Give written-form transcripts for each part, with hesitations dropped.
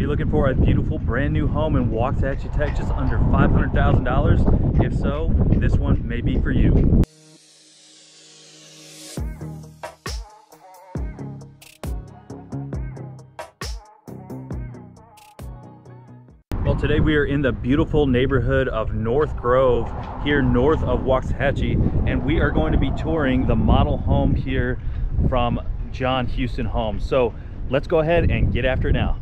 you looking for a beautiful brand new home in Waxahachie, Texas, under $500,000? If so, this one may be for you. Well, today we are in the beautiful neighborhood of North Grove, here north of Waxahachie, and we are going to be touring the model home here from John Houston Homes. So let's go ahead and get after it now.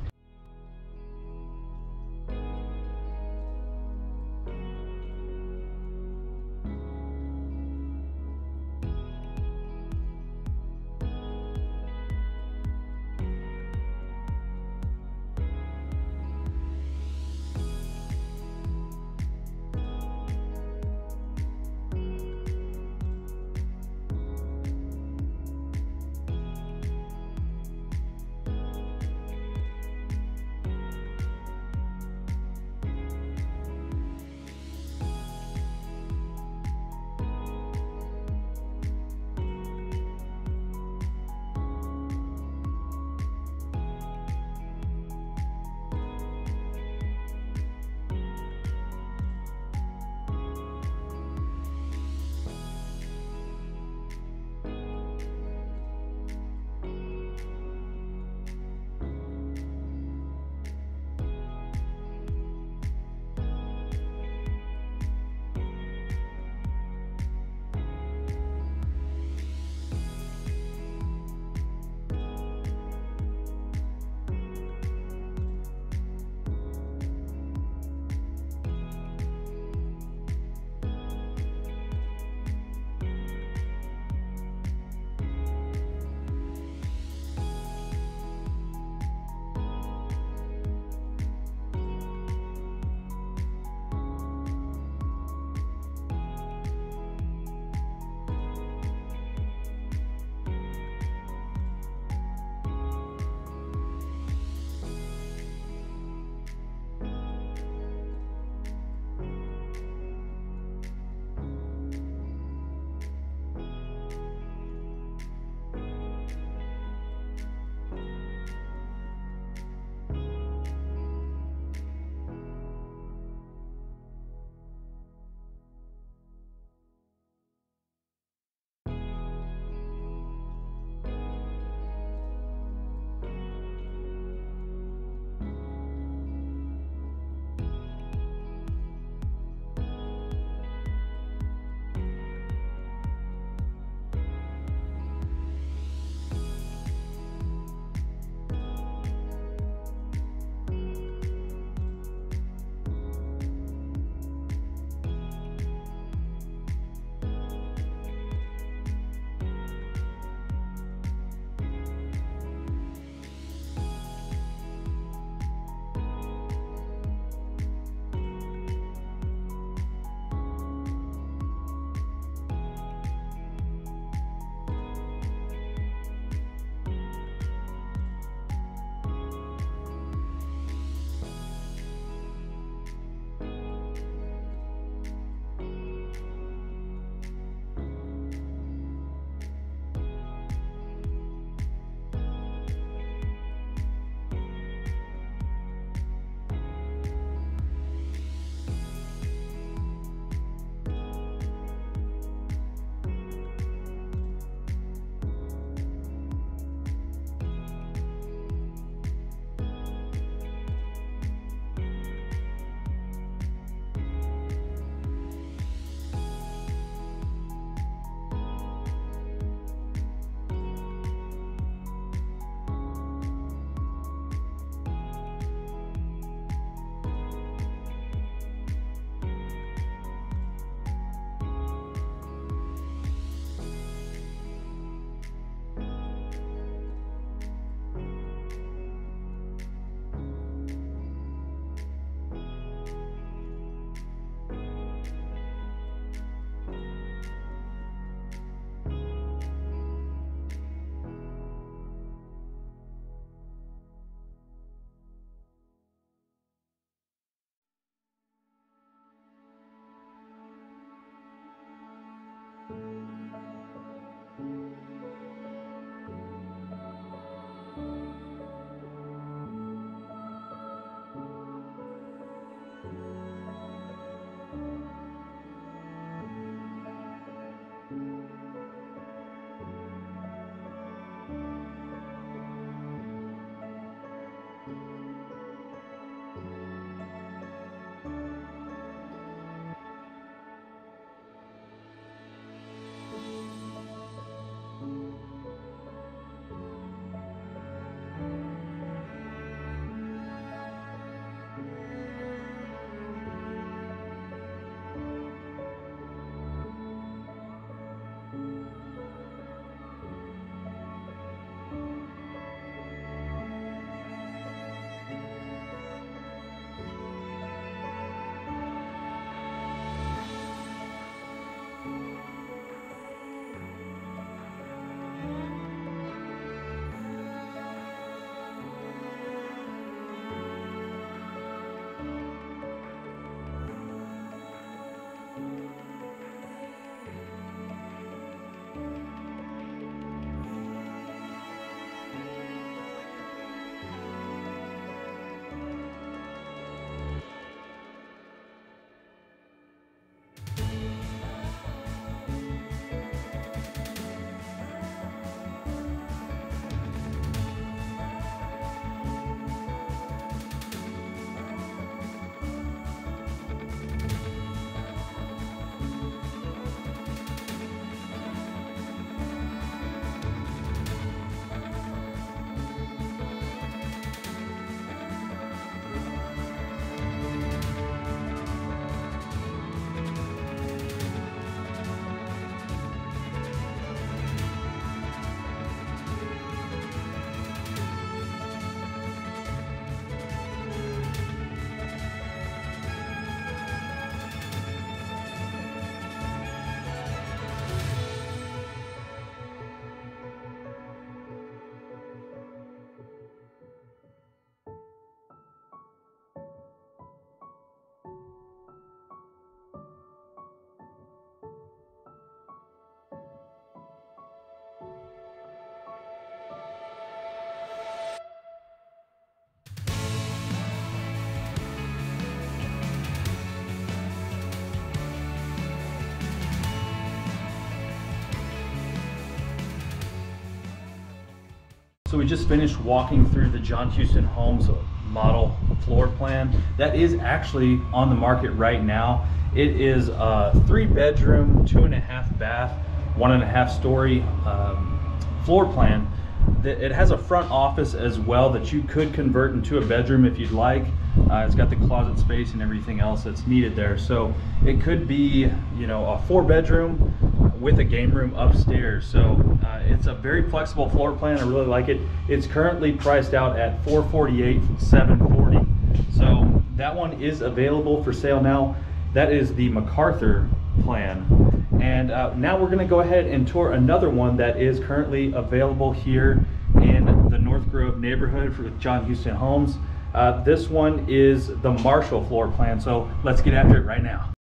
So we just finished walking through the John Houston Homes model floor plan. That is actually on the market right now. It is a 3-bedroom, 2.5 bath, 1.5 story floor plan. It has a front office as well that you could convert into a bedroom if you'd like. It's got the closet space and everything else that's needed there. So it could be, you know, a 4-bedroom with a game room upstairs. So it's a very flexible floor plan. I really like it. It's currently priced out at $448,740. So that one is available for sale now. That is the MacArthur plan. And now we're going to go ahead and tour another one that is currently available here in the North Grove neighborhood for John Houston Homes. This one is the Marshall floor plan. So let's get after it right now.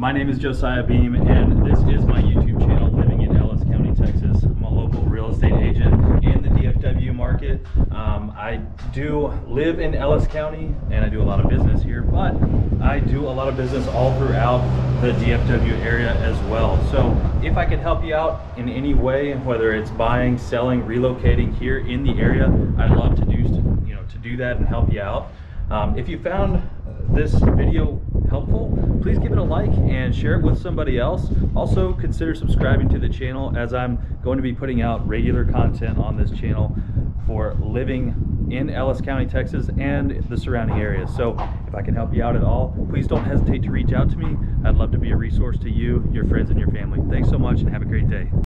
My name is Josiah Beam, and this is my YouTube channel, Living in Ellis County, Texas. I'm a local real estate agent in the DFW market. I do live in Ellis County, and I do a lot of business here, but I do a lot of business all throughout the DFW area as well. So if I can help you out in any way, whether it's buying, selling, relocating here in the area, I'd love to do that and help you out. If you found this video helpful, please give it a like and share it with somebody else. Also consider subscribing to the channel, as I'm going to be putting out regular content on this channel for living in Ellis County, Texas and the surrounding areas. So if I can help you out at all, please don't hesitate to reach out to me. I'd love to be a resource to you, your friends, and your family. Thanks so much and have a great day.